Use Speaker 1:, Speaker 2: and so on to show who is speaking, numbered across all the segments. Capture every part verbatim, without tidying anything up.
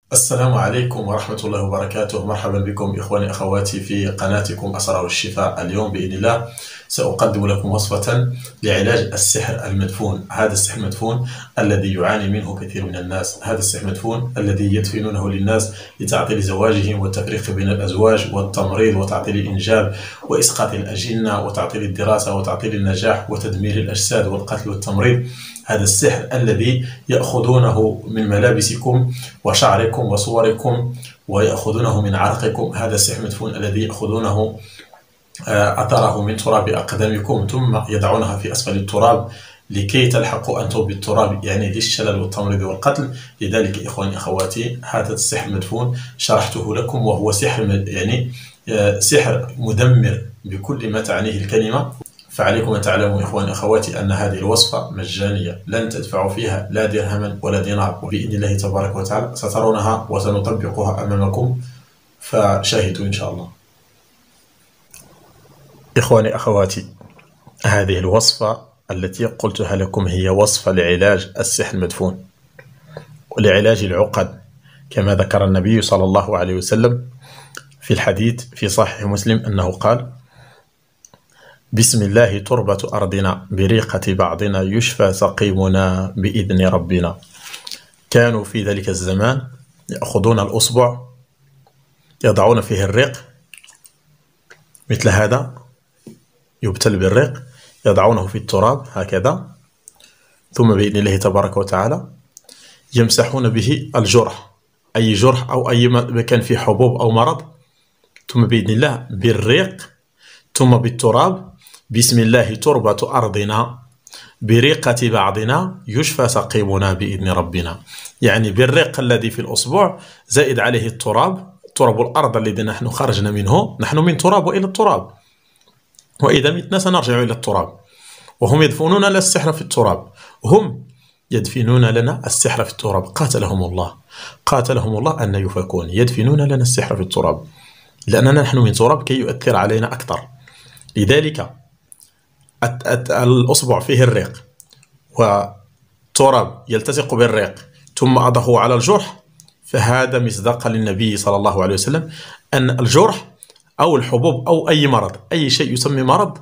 Speaker 1: السلام عليكم ورحمة الله وبركاته. مرحبا بكم إخواني أخواتي في قناتكم أسرار الشفاء. اليوم بإذن الله سأقدم لكم وصفة لعلاج السحر المدفون. هذا السحر المدفون الذي يعاني منه كثير من الناس، هذا السحر المدفون الذي يدفنونه للناس لتعطيل زواجهم والتفريق بين الأزواج والتمريض وتعطيل الإنجاب وإسقاط الأجنة وتعطيل الدراسة وتعطيل النجاح وتدمير الأجساد والقتل والتمريض. هذا السحر الذي يأخذونه من ملابسكم وشعركم وصوركم ويأخذونه من عرقكم، هذا السحر المدفون الذي يأخذونه أثره من تراب أقدامكم ثم يضعونها في أسفل التراب لكي تلحقوا أنتم بالتراب، يعني للشلل والتمريض والقتل. لذلك إخواني أخواتي هذا السحر المدفون شرحته لكم، وهو سحر يعني سحر مدمر بكل ما تعنيه الكلمة. فعليكم أن تعلموا إخواني أخواتي أن هذه الوصفة مجانية، لن تدفعوا فيها لا درهما ولا دينار، وبإذن الله تبارك وتعالى سترونها وسنطبقها أمامكم، فشاهدوا إن شاء الله. إخواني أخواتي، هذه الوصفة التي قلتها لكم هي وصفة لعلاج السحر المدفون ولعلاج العقد، كما ذكر النبي صلى الله عليه وسلم في الحديث في صحيح مسلم أنه قال: بسم الله تربة أرضنا، بريقة بعضنا يشفى سقيمنا بإذن ربنا. كانوا في ذلك الزمان يأخذون الأصبع يضعون فيه الريق مثل هذا، يبتل بالريق، يضعونه في التراب هكذا، ثم بإذن الله تبارك وتعالى يمسحون به الجرح، أي جرح أو أي مكان فيه حبوب أو مرض، ثم بإذن الله بالريق ثم بالتراب. بسم الله تربة أرضنا بريقة بعضنا يشفى سقيمنا بإذن ربنا، يعني بالريق الذي في الأصبع زائد عليه التراب، تراب الأرض الذي نحن خرجنا منه، نحن من تراب وإلى التراب، وإذا متنا سنرجع إلى التراب. وهم يدفنون لنا السحر في التراب، هم يدفنون لنا السحر في التراب، قاتلهم الله قاتلهم الله أن يفكون، يدفنون لنا السحر في التراب لأننا نحن من تراب كي يؤثر علينا أكثر. لذلك الأصبع فيه الريق والتراب يلتصق بالريق ثم أضعه على الجرح، فهذا مصداقا للنبي صلى الله عليه وسلم أن الجرح أو الحبوب أو أي مرض، أي شيء يسمى مرض،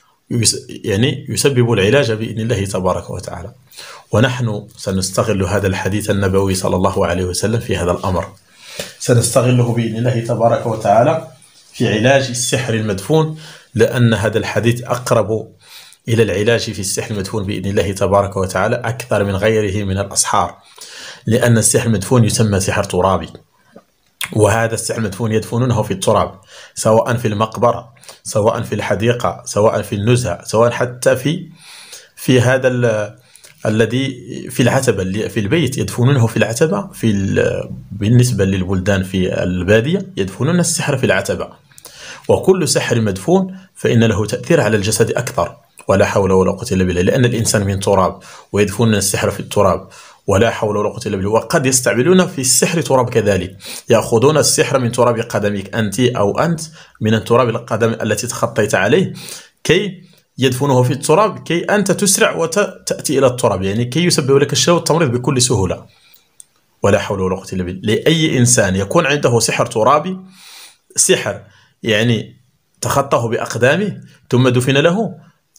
Speaker 1: يعني يسبب العلاج بإذن الله تبارك وتعالى. ونحن سنستغل هذا الحديث النبوي صلى الله عليه وسلم في هذا الأمر، سنستغله بإذن الله تبارك وتعالى في علاج السحر المدفون، لأن هذا الحديث أقرب إلى العلاج في السحر المدفون بإذن الله تبارك وتعالى أكثر من غيره من الأسحار، لأن السحر المدفون يسمى سحر ترابي، وهذا السحر المدفون يدفنونه في التراب، سواء في المقبرة، سواء في الحديقة، سواء في النزهة، سواء حتى في في هذا الذي في العتبة في البيت، يدفنونه في العتبة. في بالنسبة للبلدان في البادية يدفنون السحر في العتبة. وكل سحر مدفون فإن له تأثير على الجسد أكثر، ولا حول ولا قوة إلا بالله، لأن الإنسان من تراب ويدفنون السحر في التراب، ولا حول ولا قوة إلا بالله. وقد يستعملون في السحر تراب كذلك، يأخذون السحر من تراب قدمك أنت أو أنت، من التراب القدم التي تخطيت عليه، كي يدفنه في التراب كي أنت تسرع وتأتي إلى التراب، يعني كي يسبب لك الشلل والتمريض بكل سهولة. ولا حول ولا قوة إلا بالله. لأي إنسان يكون عنده سحر ترابي، سحر يعني تخطاه بأقدامه ثم دفن له،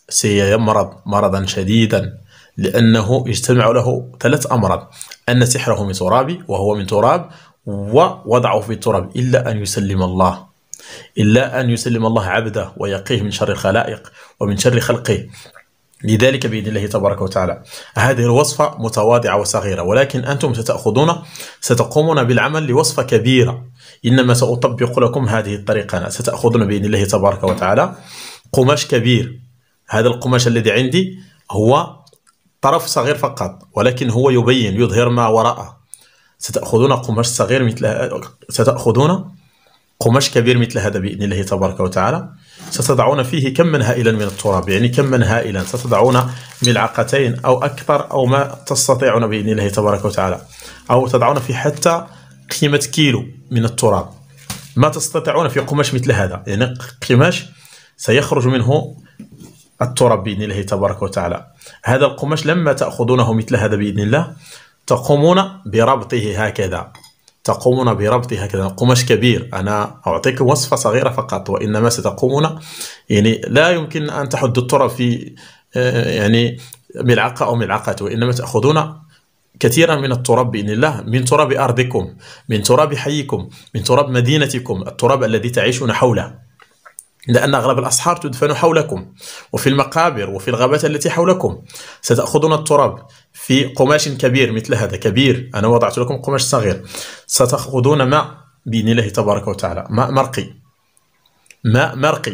Speaker 1: سيمرض مرضا شديدا، لأنه يجتمع له ثلاث أمراض: أن سحره من ترابي وهو من تراب، ووضعه في التراب، إلا أن يسلم الله إلا أن يسلم الله عبده ويقيه من شر الخلائق ومن شر خلقه. لذلك بإذن الله تبارك وتعالى هذه الوصفة متواضعة وصغيرة، ولكن أنتم ستأخذون ستقومون بالعمل لوصفة كبيرة. إنما سأطبق لكم هذه الطريقة أنا. ستأخذون بإذن الله تبارك وتعالى قماش كبير، هذا القماش الذي عندي هو طرف صغير فقط، ولكن هو يبين يظهر ما وراءه. ستأخذون قماش صغير مثل ستأخذون قماش كبير مثل هذا بإذن الله تبارك وتعالى، ستضعون فيه كما هائلا من التراب، يعني كما هائلا، ستضعون ملعقتين أو أكثر أو ما تستطيعون بإذن الله تبارك وتعالى، أو تضعون في حتى قيمة كيلو من التراب، ما تستطيعون في قماش مثل هذا، يعني قماش سيخرج منه التراب بإذن الله تبارك وتعالى. هذا القماش لما تأخذونه مثل هذا بإذن الله تقومون بربطه هكذا، تقومون بربط هكذا قماش كبير. أنا أعطيكم وصفة صغيرة فقط، وإنما ستقومون يعني لا يمكن أن تحدوا التراب في يعني ملعقة أو ملعقات، وإنما تأخذون كثيرا من التراب بإذن الله، من تراب أرضكم، من تراب حيكم، من تراب مدينتكم، التراب الذي تعيشون حوله، لأن أغلب الأصحار تدفن حولكم وفي المقابر وفي الغابات التي حولكم. ستأخذون التراب في قماش كبير مثل هذا كبير، أنا وضعت لكم قماش صغير. ستأخذون ماء بإذن الله تبارك وتعالى، ماء مرقي، ماء مرقي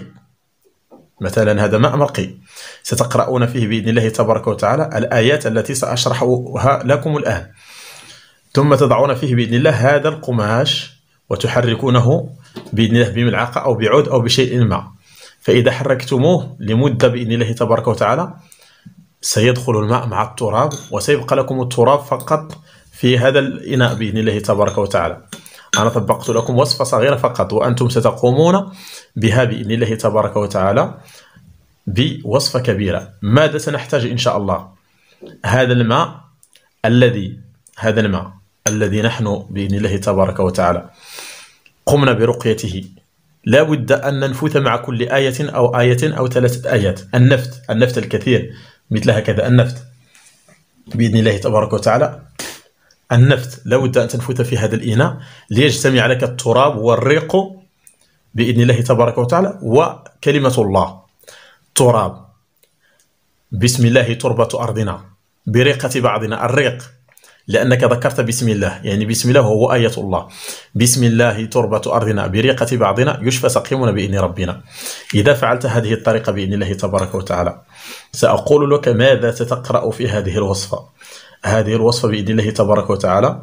Speaker 1: مثلا، هذا ماء مرقي. ستقرؤون فيه بإذن الله تبارك وتعالى الآيات التي سأشرحها لكم الآن، ثم تضعون فيه بإذن الله هذا القماش وتحركونه بإذن الله بملعقة أو بعود أو بشيء ما. فإذا حركتموه لمدة بإذن الله تبارك وتعالى سيدخل الماء مع التراب، وسيبقى لكم التراب فقط في هذا الإناء بإذن الله تبارك وتعالى. أنا طبقت لكم وصفة صغيرة فقط، وأنتم ستقومون بها بإذن الله تبارك وتعالى بوصفة كبيرة. ماذا سنحتاج إن شاء الله؟ هذا الماء الذي هذا الماء الذي نحن بإذن الله تبارك وتعالى قمنا برقيته، لا بد أن ننفث مع كل آية أو آية أو ثلاثة آيات النفث، النفث الكثير مثل هكذا، النفث بإذن الله تبارك وتعالى. النفث لا بد أن تنفث في هذا الإناء ليجتمع لك التراب والريق بإذن الله تبارك وتعالى وكلمة الله. تراب، بسم الله تربة أرضنا، بريقة بعضنا، الريق لأنك ذكرت بسم الله، يعني بسم الله وهو آية الله. بسم الله تربة أرضنا بريقة بعضنا يشفى سقيمنا بإذن ربنا. إذا فعلت هذه الطريقة بإذن الله تبارك وتعالى سأقول لك ماذا ستقرأ في هذه الوصفة. هذه الوصفة بإذن الله تبارك وتعالى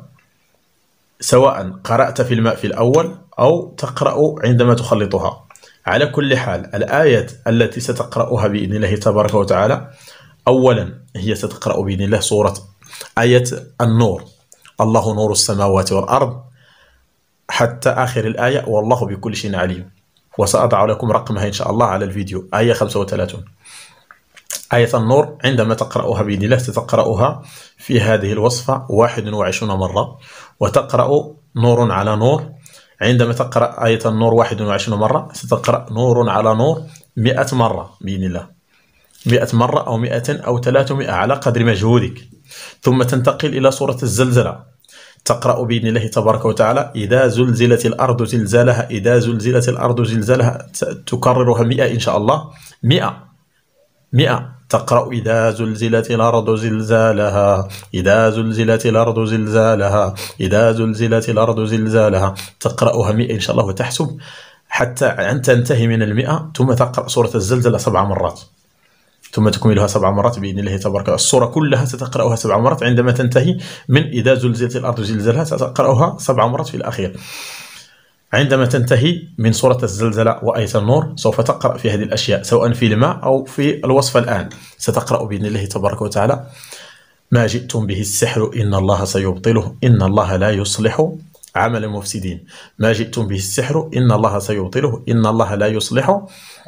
Speaker 1: سواء قرأت في الماء في الأول أو تقرأ عندما تخلطها، على كل حال الآية التي ستقرأها بإذن الله تبارك وتعالى أولا هي ستقرأ بإذن الله سورة آية النور، الله نور السماوات والأرض، حتى آخر الآية والله بكل شيء عليم، وسأضع لكم رقمها إن شاء الله على الفيديو، آية خمسة وثلاثين. آية النور عندما تقرأها بإذن الله ستقرأها في هذه الوصفة واحد وعشرين مرة، وتقرأ نور على نور. عندما تقرأ آية النور واحد وعشرين مرة ستقرأ نور على نور مئة مرة بإذن الله، مئة مرة أو مئة أو ثلاثمائة على قدر مجهودك. ثم تنتقل إلى سورة الزلزلة، تقرأ بإذن الله تبارك وتعالى إذا زلزلت الأرض زلزالها، إذا زلزلت الأرض زلزالها، تكررها مئة إن شاء الله، مئة مئة. تقرأ إذا زلزلت الأرض زلزالها، إذا زلزلت الأرض زلزالها، إذا زلزلت الأرض زلزالها، تقرأها مئة إن شاء الله وتحسب حتى أن تنتهي من المئة. ثم تقرأ سورة الزلزلة سبع مرات، ثم تكملها سبع مرات بإذن الله تبارك وتعالى. السورة كلها ستقرأها سبع مرات، عندما تنتهي من إذا زلزلت الأرض زلزالها ستقرأها سبع مرات في الأخير. عندما تنتهي من سورة الزلزلة وآية النور سوف تقرأ في هذه الأشياء سواء في الماء أو في الوصفة. الآن ستقرأ بإذن الله تبارك وتعالى ما جئتم به السحر إن الله سيبطله إن الله لا يصلح عمل المفسدين. ما جئتم به السحر إن الله سيبطله إن الله لا يصلح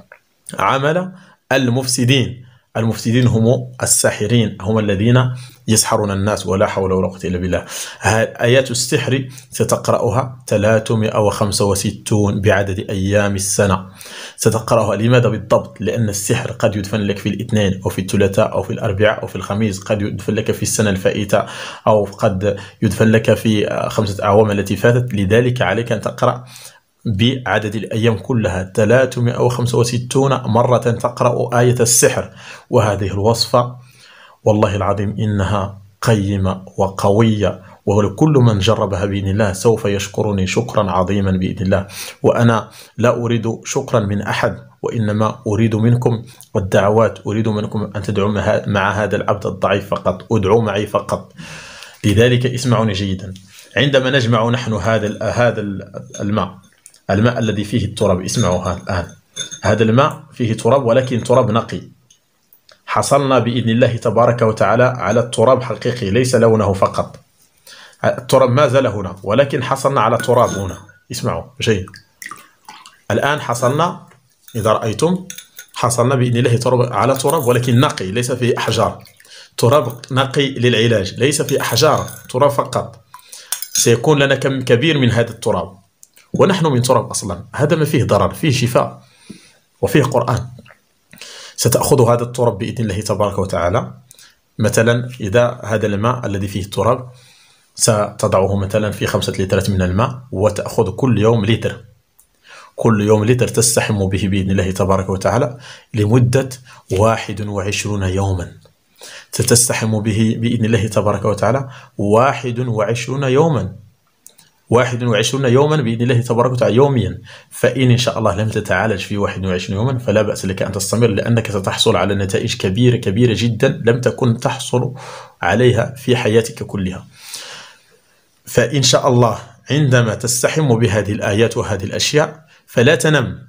Speaker 1: عمل المفسدين. المفسدين هم الساحرين، هم الذين يسحرون الناس، ولا حول ولا قوة إلا بالله. آيات السحر ستقرأها ثلاثمائة وخمسة وستين بعدد أيام السنة. ستقرأها لماذا بالضبط؟ لأن السحر قد يدفن لك في الاثنين أو في الثلاثاء أو في الأربعاء أو في الخميس، قد يدفن لك في السنة الفائتة أو قد يدفن لك في خمسة أعوام التي فاتت. لذلك عليك أن تقرأ بعدد الأيام كلها ثلاثمائة وخمسة وستين مرة تقرأ آية السحر. وهذه الوصفة والله العظيم إنها قيمة وقوية، وكل من جربها بإذن الله سوف يشكرني شكرا عظيما بإذن الله. وأنا لا أريد شكرا من أحد، وإنما أريد منكم الدعوات، أريد منكم أن تدعوا مع هذا العبد الضعيف فقط، أدعوا معي فقط. لذلك اسمعوني جيدا. عندما نجمع نحن هذا هذا الماء الماء الذي فيه التراب، اسمعوا الآن، هذا الماء فيه تراب ولكن تراب نقي. حصلنا بإذن الله تبارك وتعالى على التراب حقيقي، ليس لونه فقط. التراب ما زال هنا ولكن حصلنا على تراب هنا. اسمعوا جيد. الآن حصلنا، إذا رأيتم حصلنا بإذن الله تراب على تراب ولكن نقي، ليس فيه أحجار. تراب نقي للعلاج، ليس فيه أحجار، تراب فقط. سيكون لنا كم كبير من هذا التراب، ونحن من تراب أصلا. هذا ما فيه ضرر، فيه شفاء وفيه قرآن. ستأخذ هذا التراب بإذن الله تبارك وتعالى. مثلا إذا هذا الماء الذي فيه التراب ستضعه مثلا في خمسة لترات من الماء، وتأخذ كل يوم لتر، كل يوم لتر تستحم به بإذن الله تبارك وتعالى لمدة واحد وعشرين يوما. ستستحم به بإذن الله تبارك وتعالى واحد وعشرين يوما، واحد وعشرين يوما بإذن الله تبارك وتعالى يوميا. فإن إن شاء الله لم تتعالج في واحد وعشرين يوما فلا بأس لك أن تستمر، لأنك ستحصل على نتائج كبيرة كبيرة جدا لم تكن تحصل عليها في حياتك كلها. فإن شاء الله عندما تستحم بهذه الآيات وهذه الأشياء فلا تنم،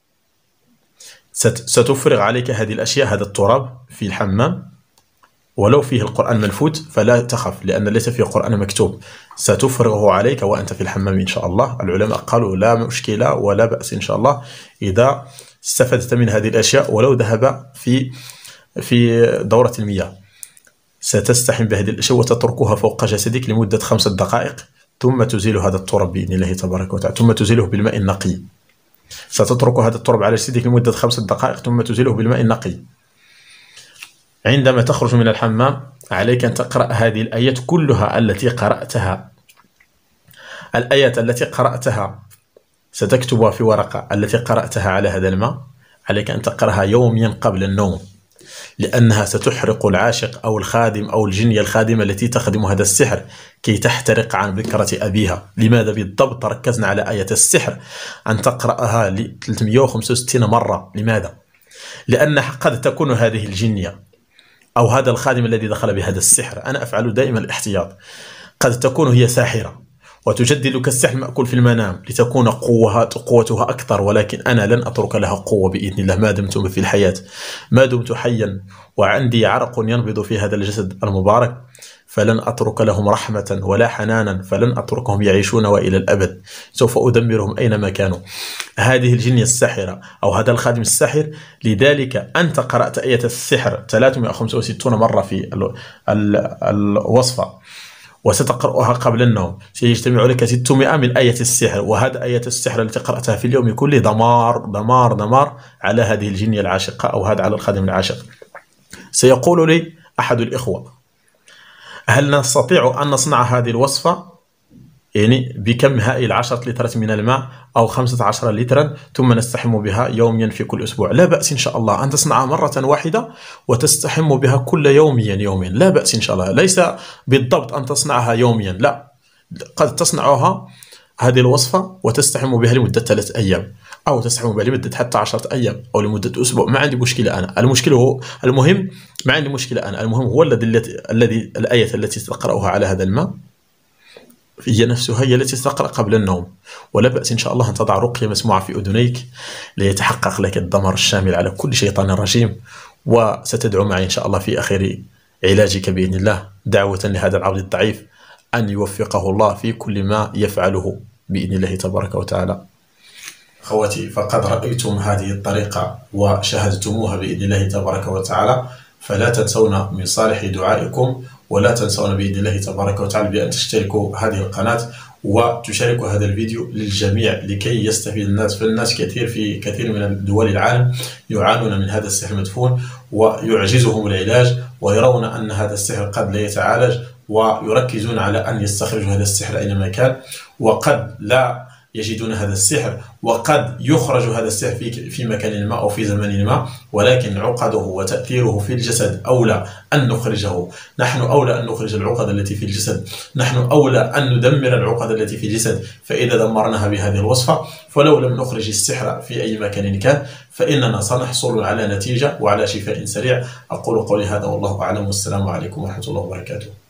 Speaker 1: ستفرغ عليك هذه الأشياء، هذا التراب في الحمام ولو فيه القرآن منفوت فلا تخف، لأن ليس فيه قرآن مكتوب، ستفرغه عليك وأنت في الحمام إن شاء الله. العلماء قالوا لا مشكلة ولا بأس إن شاء الله إذا استفدت من هذه الأشياء ولو ذهب في في دورة المياه. ستستحم بهذه الأشياء وتتركها فوق جسدك لمدة خمسة دقائق، ثم تزيل هذا التراب بإذن الله تبارك وتعالى، ثم تزيله بالماء النقي. ستترك هذا التراب على جسدك لمدة خمسة دقائق ثم تزيله بالماء النقي. عندما تخرج من الحمام عليك أن تقرأ هذه الآيات كلها التي قرأتها، الآيات التي قرأتها ستكتبها في ورقة التي قرأتها على هذا الماء، عليك أن تقرأها يوميا قبل النوم، لأنها ستحرق العاشق أو الخادم أو الجنية الخادمة التي تخدم هذا السحر كي تحترق عن بكرة أبيها. لماذا بالضبط ركزنا على آية السحر أن تقرأها ل ثلاثمئة وخمسة وستين مرة؟ لماذا؟ لأن قد تكون هذه الجنية أو هذا الخادم الذي دخل بهذا السحر، أنا أفعل دائما الاحتياط، قد تكون هي ساحرة وتجدد كالسحر مأكول في المنام لتكون قوها قوتها أكثر، ولكن أنا لن أترك لها قوة بإذن الله ما دمت في الحياة، ما دمت حيا وعندي عرق ينبض في هذا الجسد المبارك فلن أترك لهم رحمة ولا حنانا، فلن أتركهم يعيشون وإلى الأبد، سوف أدمرهم أينما كانوا. هذه الجنية الساحرة أو هذا الخادم الساحر، لذلك أنت قرأت آية السحر ثلاثمئة وخمسة وستين مرة في الوصفة وستقرأها قبل النوم، سيجتمع لك ستمئة من آية السحر، وهذا آية السحر التي قرأتها في اليوم كله دمار دمار دمار على هذه الجنية العاشقة أو هذا على الخادم العاشق. سيقول لي أحد الإخوة هل نستطيع أن نصنع هذه الوصفة يعني بكم هائل عشرة لترات من الماء أو خمسة عشر لترا ثم نستحم بها يوميا في كل أسبوع؟ لا بأس إن شاء الله أن تصنعها مرة واحدة وتستحم بها كل يوميا يوميا، لا بأس إن شاء الله. ليس بالضبط أن تصنعها يوميا، لا، قد تصنعها هذه الوصفة وتستحم بها لمدة ثلاثة أيام أو تستحم بها لمدة حتى عشرة أيام أو لمدة أسبوع، ما عندي مشكلة أنا. المشكلة هو المهم ما عندي مشكلة أنا، المهم هو الذي الذي الآية التي تقرأها على هذا الماء هي نفسها هي التي تقرأ قبل النوم. ولا بأس إن شاء الله أن تضع رقية مسموعة في أذنيك ليتحقق لك الدمار الشامل على كل شيطان رجيم، وستدعو معي إن شاء الله في آخر علاجك بإذن الله دعوة لهذا العبد الضعيف أن يوفقه الله في كل ما يفعله بإذن الله تبارك وتعالى. أخواتي، فقد رأيتم هذه الطريقة وشاهدتموها بإذن الله تبارك وتعالى، فلا تنسون من صالح دعائكم، ولا تنسون بإذن الله تبارك وتعالى بأن تشتركوا هذه القناة وتشاركوا هذا الفيديو للجميع لكي يستفيد الناس. فالناس كثير في كثير من دول العالم يعانون من هذا السحر المدفون ويعجزهم العلاج، ويرون أن هذا السحر قد لا يتعالج، ويركزون على أن يستخرجوا هذا السحر أينما كان، وقد لا يجدون هذا السحر، وقد يخرج هذا السحر في في مكان ما أو في زمان ما، ولكن عقده وتأثيره في الجسد أولى أن نخرجه. نحن أولى أن نخرج العقد التي في الجسد، نحن أولى أن ندمر العقد التي في الجسد. فإذا دمرناها بهذه الوصفة، فلو لم نخرج السحر في أي مكان كان فإننا سنحصل على نتيجة وعلى شفاء سريع. أقول قولي هذا والله أعلم، والسلام عليكم ورحمة الله وبركاته.